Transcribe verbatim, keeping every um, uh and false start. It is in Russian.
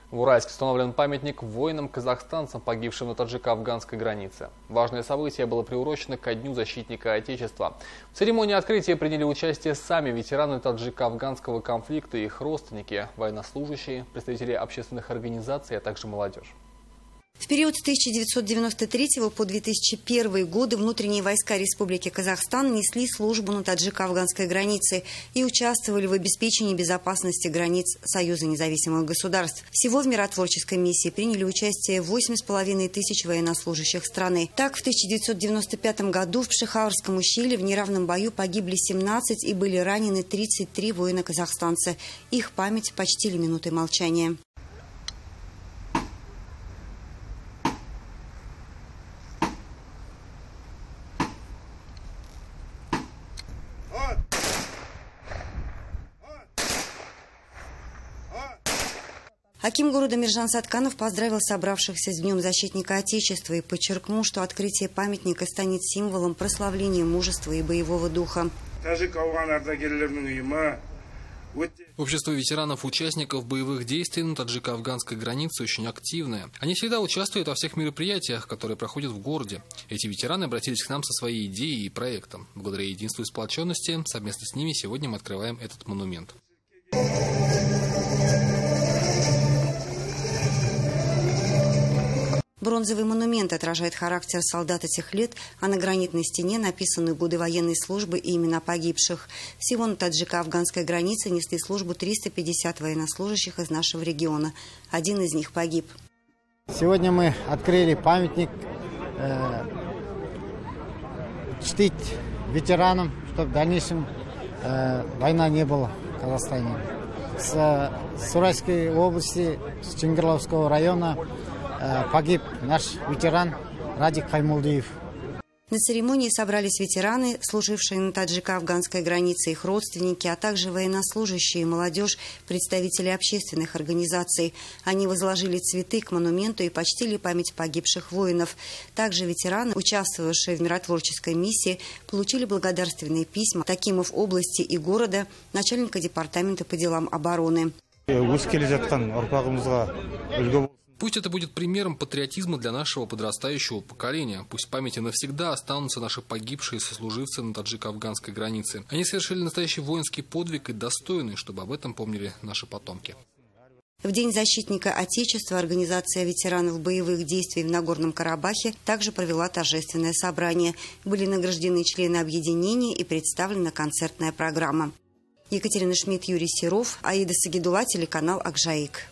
В Уральске установлен памятник воинам-казахстанцам, погибшим на таджико-афганской границе. Важное событие было приурочено ко Дню защитника Отечества. В церемонии открытия приняли участие сами ветераны таджико-афганского конфликта и их родственники, военнослужащие, представители общественных организаций, а также молодежь. В период с тысяча девятьсот девяносто третьего по две тысячи первый годы внутренние войска Республики Казахстан несли службу на таджико-афганской границе и участвовали в обеспечении безопасности границ Союза независимых государств. Всего в миротворческой миссии приняли участие восемь с половиной тысяч военнослужащих страны. Так, в тысяча девятьсот девяносто пятом году в Пшехаурском ущелье в неравном бою погибли семнадцать и были ранены тридцать три воина-казахстанца. Их память почтили минутой молчания. Аким города Миржан Сатканов поздравил собравшихся с Днем защитника Отечества и подчеркнул, что открытие памятника станет символом прославления мужества и боевого духа. Общество ветеранов-участников боевых действий на таджико-афганской границе очень активное. Они всегда участвуют во всех мероприятиях, которые проходят в городе. Эти ветераны обратились к нам со своей идеей и проектом. Благодаря единству и сплоченности, совместно с ними сегодня мы открываем этот монумент. Бронзовый монумент отражает характер солдат этих лет, а на гранитной стене написаны годы военной службы и имена погибших. Всего на таджико-афганской границе несли службу триста пятьдесят военнослужащих из нашего региона. Один из них погиб. Сегодня мы открыли памятник э, чтить ветеранам, чтобы в дальнейшем э, война не была в Казахстане. С, с Уральской области, с Чингирловского района погиб наш ветеран Радик Хаймулдиев. На церемонии собрались ветераны, служившие на таджико-афганской границе, их родственники, а также военнослужащие, молодежь, представители общественных организаций. Они возложили цветы к монументу и почтили память погибших воинов. Также ветераны, участвовавшие в миротворческой миссии, получили благодарственные письма от акимов области и города, начальника департамента по делам обороны. Пусть это будет примером патриотизма для нашего подрастающего поколения. Пусть в памяти навсегда останутся наши погибшие сослуживцы на таджико-афганской границе. Они совершили настоящий воинский подвиг и достойный, чтобы об этом помнили наши потомки. В День защитника Отечества организация ветеранов боевых действий в Нагорном Карабахе также провела торжественное собрание. Были награждены члены объединения и представлена концертная программа. Екатерина Шмидт, Юрий Серов, Аида Сагидула, телеканал Акжаик.